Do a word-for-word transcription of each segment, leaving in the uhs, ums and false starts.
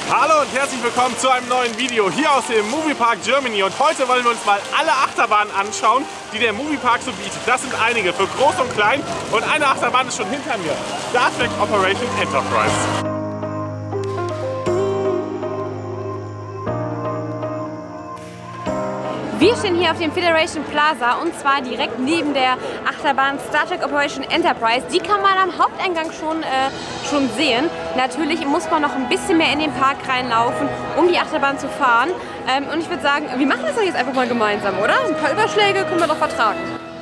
Hallo und herzlich willkommen zu einem neuen Video hier aus dem Moviepark Germany. Und heute wollen wir uns mal alle Achterbahnen anschauen, die der Moviepark so bietet. Das sind einige, für groß und klein. Und eine Achterbahn ist schon hinter mir. Star Trek Operation Enterprise. Wir stehen hier auf dem Federation Plaza und zwar direkt neben der Achterbahn Star Trek Operation Enterprise. Die kann man am Haupteingang schon, äh, schon sehen. Natürlich muss man noch ein bisschen mehr in den Park reinlaufen, um die Achterbahn zu fahren. Ähm, und ich würde sagen, wir machen das doch jetzt einfach mal gemeinsam, oder? Ein paar Überschläge können wir doch vertragen.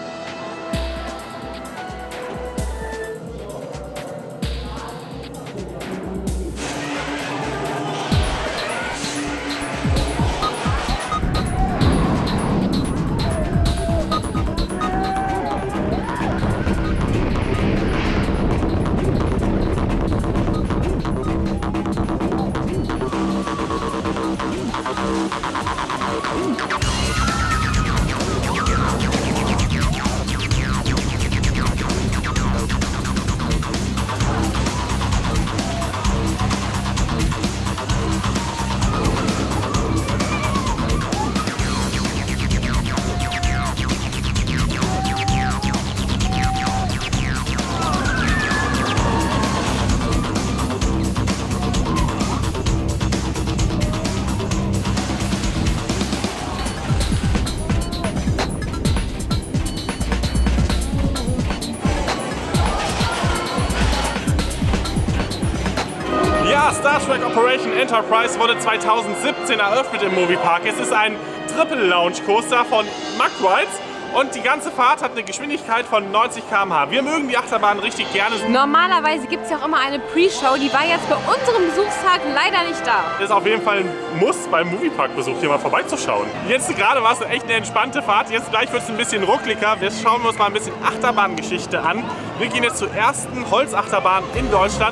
Star Trek Operation Enterprise wurde zweitausendsiebzehn eröffnet im Moviepark. Es ist ein Triple Launch Coaster von Mack Rides und die ganze Fahrt hat eine Geschwindigkeit von neunzig Kilometer pro Stunde. Wir mögen die Achterbahn richtig gerne. Normalerweise gibt es ja auch immer eine Pre-Show, die war jetzt bei unserem Besuchstag leider nicht da. Das ist auf jeden Fall ein Muss beim Moviepark-Besuch, hier mal vorbeizuschauen. Jetzt gerade war es echt eine entspannte Fahrt, jetzt gleich wird es ein bisschen ruckliger. Jetzt schauen wir uns mal ein bisschen Achterbahngeschichte an. Wir gehen jetzt zur ersten Holzachterbahn in Deutschland.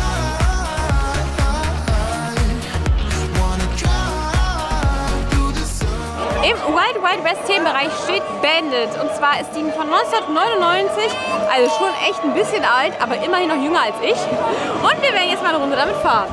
Im Wild Wild West Themenbereich steht Bandit und zwar ist die von neunzehnhundertneunundneunzig, also schon echt ein bisschen alt, aber immerhin noch jünger als ich. Und wir werden jetzt mal eine Runde damit fahren.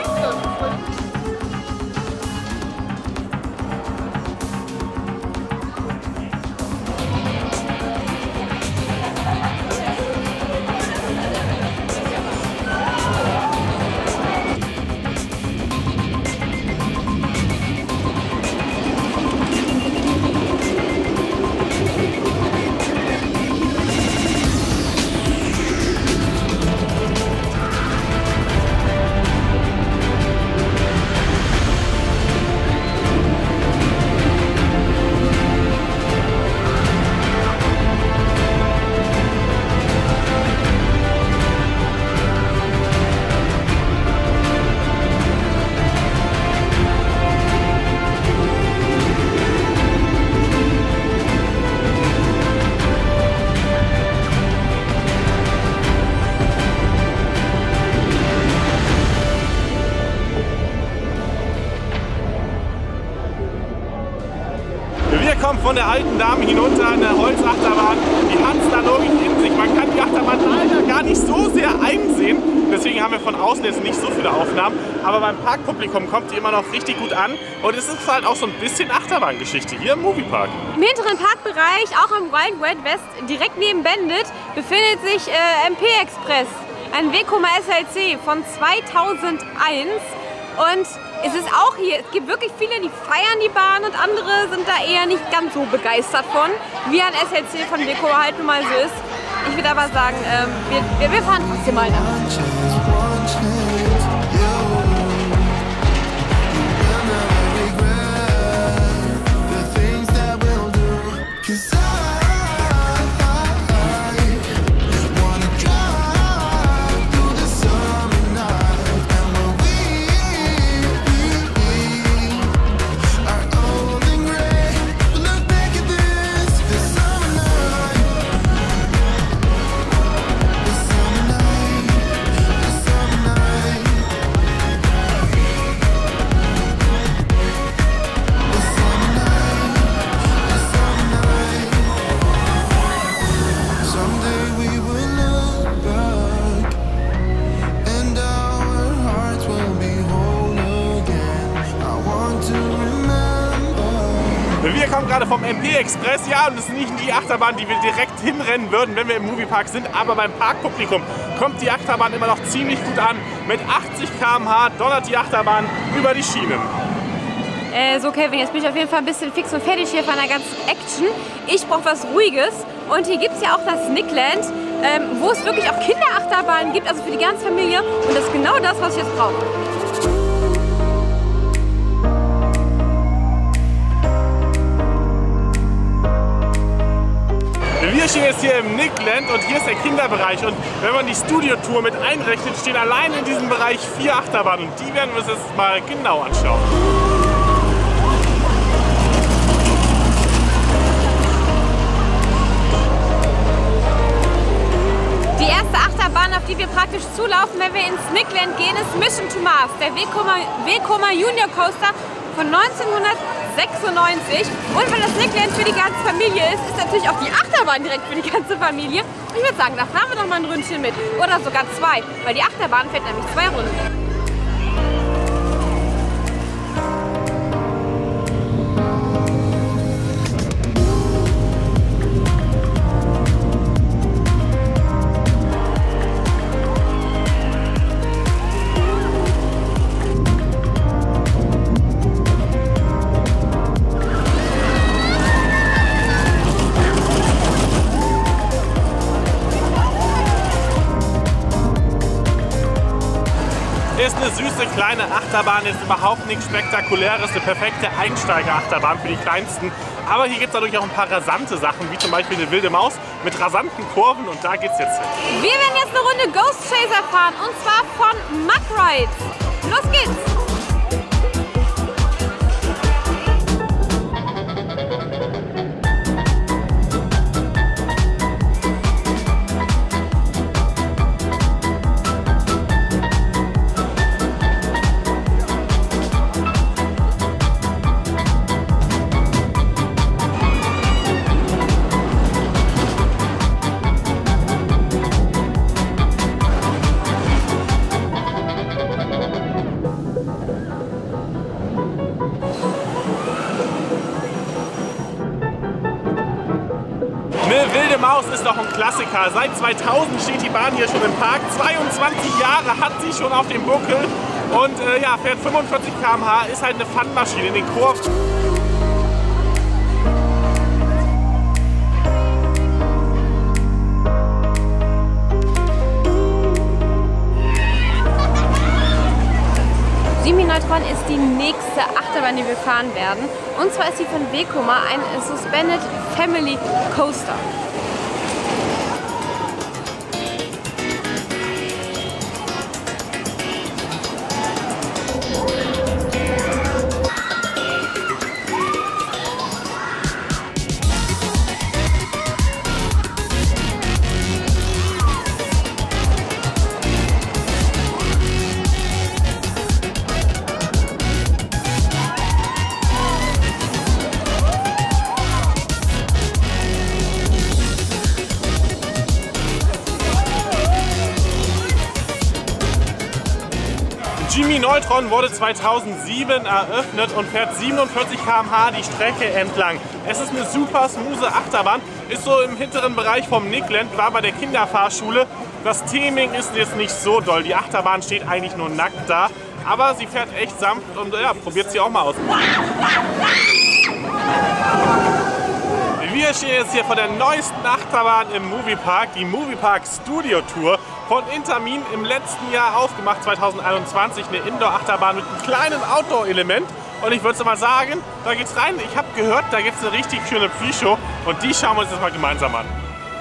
Wir kommen von der alten Dame hinunter an der Holzachterbahn. Die hat es da wirklich in sich. Man kann die Achterbahn leider gar nicht so sehr einsehen. Deswegen haben wir von außen jetzt nicht so viele Aufnahmen. Aber beim Parkpublikum kommt die immer noch richtig gut an. Und es ist halt auch so ein bisschen Achterbahngeschichte hier im Moviepark. Im hinteren Parkbereich, auch im Wild Wild West, direkt neben Bandit, befindet sich äh, M P Express. Ein Vekoma S L C von zweitausendeins. Und es ist auch hier, es gibt wirklich viele, die feiern die Bahn und andere sind da eher nicht ganz so begeistert von, wie ein S L C von Vekoma halt nun mal so ist. Ich würde aber sagen, ähm, wir, wir, wir fahren trotzdem mal nach. komme gerade vom M P Express. Ja, und das ist nicht die Achterbahn, die wir direkt hinrennen würden, wenn wir im Moviepark sind. Aber beim Parkpublikum kommt die Achterbahn immer noch ziemlich gut an. Mit achtzig Kilometer pro Stunde donnert die Achterbahn über die Schienen. Äh, so Kevin, jetzt bin ich auf jeden Fall ein bisschen fix und fertig hier von der ganzen Action. Ich brauche was Ruhiges. Und hier gibt es ja auch das Nickland, ähm, wo es wirklich auch Kinderachterbahnen gibt, also für die ganze Familie. Und das ist genau das, was ich jetzt brauche. Wir stehen jetzt hier im Nickland und hier ist der Kinderbereich. Und wenn man die Studio-Tour mit einrechnet, stehen allein in diesem Bereich vier Achterbahnen. Und die werden wir uns jetzt mal genau anschauen. Die erste Achterbahn, auf die wir praktisch zulaufen, wenn wir ins Nickland gehen, ist Mission to Mars, der Vekoma Junior Coaster von neunzehnhundertsechsundneunzig. Und weil das Nickland für die ganze Familie ist, ist natürlich auch die Achterbahn direkt für die ganze Familie. Ich würde sagen, da fahren wir noch mal ein Ründchen mit. Oder sogar zwei, weil die Achterbahn fährt nämlich zwei Runden. Ist eine süße kleine Achterbahn, ist überhaupt nichts Spektakuläres, eine perfekte Einsteiger-Achterbahn für die Kleinsten. Aber hier gibt es natürlich auch ein paar rasante Sachen, wie zum Beispiel eine wilde Maus mit rasanten Kurven und da geht's jetzt hin. Wir werden jetzt eine Runde Ghost Chaser fahren und zwar von Mug Rides. Los geht's! Eine wilde Maus ist doch ein Klassiker. Seit zweitausend steht die Bahn hier schon im Park. zweiundzwanzig Jahre hat sie schon auf dem Buckel und äh, ja, fährt fünfundvierzig Kilometer pro Stunde, ist halt eine Fun-Maschine in den Kurven. Jimmy-Neutron ist die nächste Achterbahn, die wir fahren werden. Und zwar ist sie von Vekoma ein Suspended Family Coaster. Jimmy-Neutron wurde zweitausendsieben eröffnet und fährt siebenundvierzig Kilometer pro Stunde die Strecke entlang. Es ist eine super smooth Achterbahn, ist so im hinteren Bereich vom Nickland, war bei der Kinderfahrschule. Das Theming ist jetzt nicht so doll, die Achterbahn steht eigentlich nur nackt da, aber sie fährt echt sanft und ja, probiert sie auch mal aus. Wir stehen jetzt hier vor der neuesten Achterbahn im Moviepark, die Moviepark Studio Tour von Intamin, im letzten Jahr aufgemacht, zweitausendeinundzwanzig, eine Indoor-Achterbahn mit einem kleinen Outdoor-Element. Und ich würde mal sagen, da geht's rein. Ich habe gehört, da gibt es eine richtig schöne Pre-Show und die schauen wir uns jetzt mal gemeinsam an.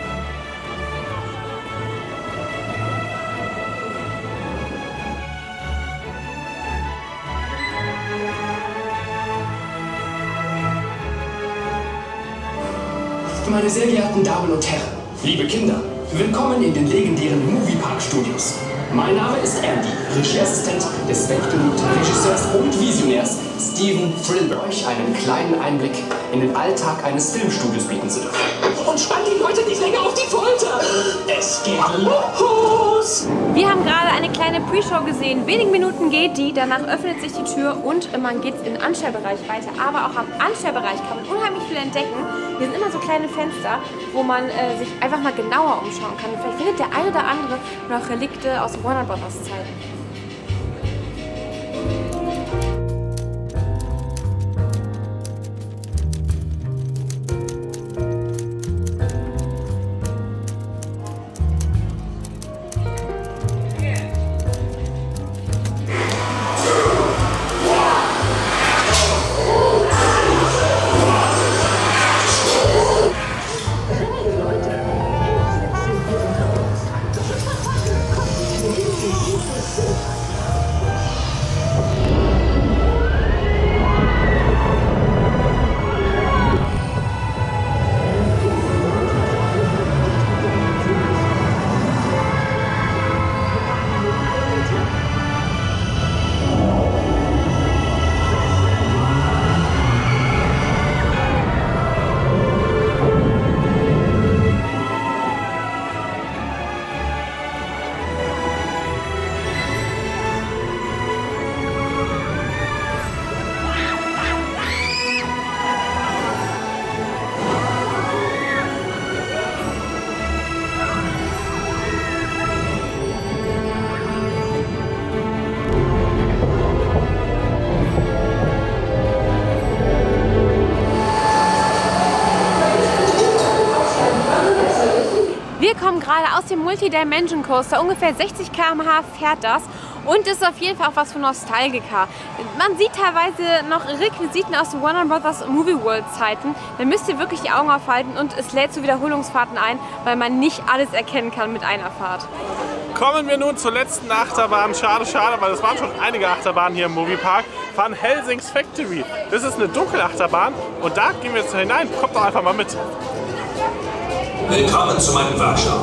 Meine sehr geehrten Damen und Herren, liebe Kinder, willkommen in den legendären Moviepark Studios. Mein Name ist Andy, Regieassistent des weltberühmten Regisseurs und Visionärs Steven Spielberg, euch einen kleinen Einblick in den Alltag eines Filmstudios bieten zu dürfen. und spannt die Leute nicht länger auf die Folter. Es geht los. Wir haben gerade eine kleine Pre-Show gesehen. Wenige Minuten geht die, danach öffnet sich die Tür und man geht in den Anstellbereich weiter. Aber auch am Anstellbereich kann man unheimlich viel entdecken. Hier sind immer so kleine Fenster, wo man äh, sich einfach mal genauer umschauen kann. Vielleicht findet der eine oder andere noch Relikte aus Warner Brothers Zeiten. Wir kommen gerade aus dem Multi-Dimension Coaster, ungefähr sechzig Kilometer pro Stunde fährt das und ist auf jeden Fall auch was für Nostalgiker. Man sieht teilweise noch Requisiten aus den Warner Brothers Movie World Zeiten. Da müsst ihr wirklich die Augen aufhalten und es lädt zu Wiederholungsfahrten ein, weil man nicht alles erkennen kann mit einer Fahrt. Kommen wir nun zur letzten Achterbahn. Schade, schade, weil es waren schon einige Achterbahnen hier im Moviepark. Van Helsing's Factory. Das ist eine Dunkelachterbahn und da gehen wir jetzt hinein. Kommt doch einfach mal mit. Willkommen zu meinem Workshop.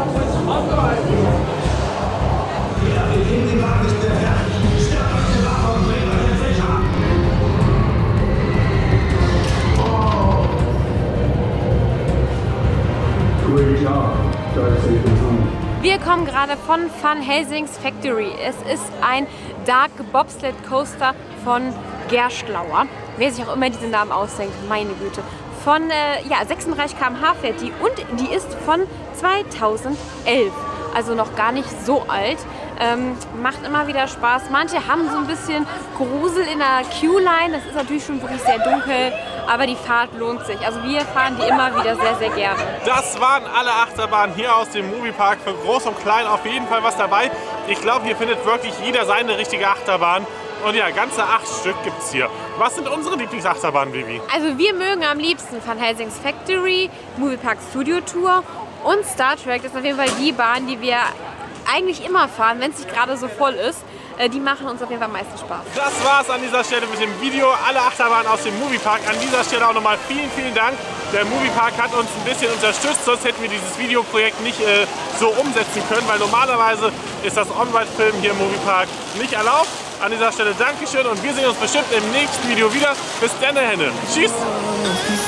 Wir kommen gerade von Van Helsing's Factory. Es ist ein Dark Bobsled Coaster von Gerstlauer. Wer sich auch immer diesen Namen ausdenkt, meine Güte. Von äh, ja, sechsunddreißig Kilometer pro Stunde fährt die und die ist von zweitausendelf. Also noch gar nicht so alt. Ähm, macht immer wieder Spaß. Manche haben so ein bisschen Grusel in der Queue-Line. Das ist natürlich schon wirklich sehr dunkel, aber die Fahrt lohnt sich. Also wir fahren die immer wieder sehr, sehr gerne. Das waren alle Achterbahnen hier aus dem Moviepark. Für Groß und Klein auf jeden Fall was dabei. Ich glaube, hier findet wirklich jeder seine richtige Achterbahn. Und ja, ganze acht Stück gibt es hier. Was sind unsere Lieblingsachterbahnen, Vivi? Also wir mögen am liebsten Van Helsing's Factory, Moviepark Studio Tour und Star Trek. Das ist auf jeden Fall die Bahn, die wir eigentlich immer fahren, wenn es nicht gerade so voll ist. Die machen uns auf jeden Fall am meisten Spaß. Das war's an dieser Stelle mit dem Video. Alle Achterbahnen aus dem Moviepark. An dieser Stelle auch nochmal vielen, vielen Dank. Der Moviepark hat uns ein bisschen unterstützt, sonst hätten wir dieses Videoprojekt nicht äh, so umsetzen können, weil normalerweise ist das On-Ride-Filmen hier im Moviepark nicht erlaubt. An dieser Stelle Dankeschön und wir sehen uns bestimmt im nächsten Video wieder. Bis dann, Henne. Tschüss!